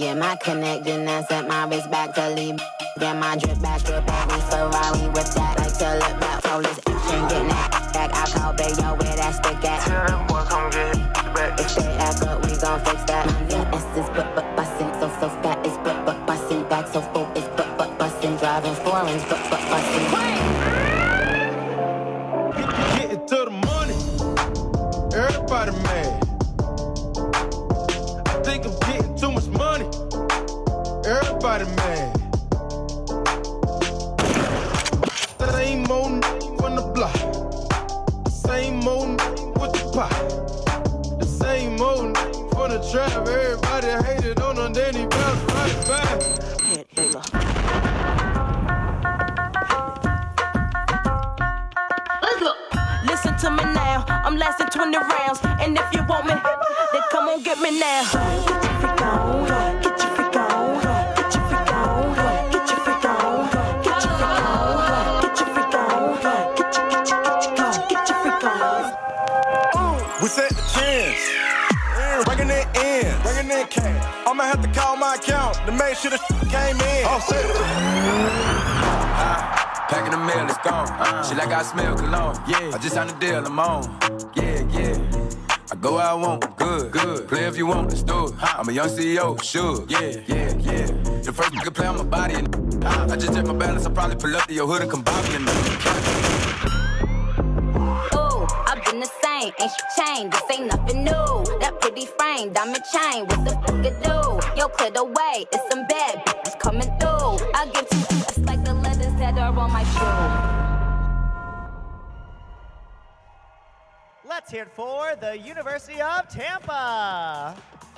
Get my connect, then I sent my wrist back to leave. Get my drip back, every Ferrari with that. Like to look back, police action, get that back. I call Bayo where that stick at. Tell them boys come get hit back. If they act up, we gon' fix that. My VS is bustin', so fat is bustin'. Back so full is bustin'. Driving foreigns, bustin'. Getting to the money, everybody mad. I think I'm getting too much money, everybody mad. Same old from the block, same old with the pot, the same old from the trap. Everybody hated on her, then he bounced right back. Listen to me now, I'm lasting 20 rounds. And if you want me, then come on get me now. Get your freak on, get your freak on, get your freak on, get your freak on, get your freak on, get your freak on, get your freak on. We set the chance, bringing it in, bringing in cash. I'ma have to call my account to make sure the came in. Oh, Packing the mail, it's gone. Shit like I smell cologne. Yeah, I just signed a deal, I'm on. Yeah. I go where I want, good. Play if you want, let's do it. I'm a young CEO, sure. Yeah. The first nigga play on my body and I just check my balance. I probably pull up to your hood and come by me and Ooh, I've been the same, ain't shit changed. This ain't nothing new. That pretty frame, diamond chain, what the fuck it do? Yo, clear the way, it's some bad bitches coming through. I give two F's like the letters that are on my shoe. Let's hear it for the University of Tampa.